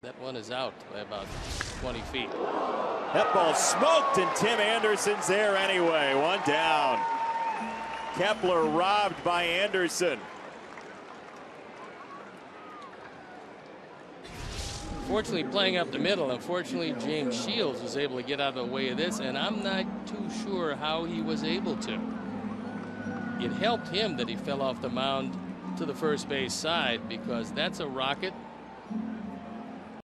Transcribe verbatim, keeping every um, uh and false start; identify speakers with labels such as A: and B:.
A: That one is out by about twenty feet.
B: That ball smoked, and Tim Anderson's there anyway. One down. Kepler robbed by Anderson.
A: Fortunately, playing up the middle. Unfortunately, James Shields was able to get out of the way of this, and I'm not too sure how he was able to. It helped him that he fell off the mound to the first base side, because that's a rocket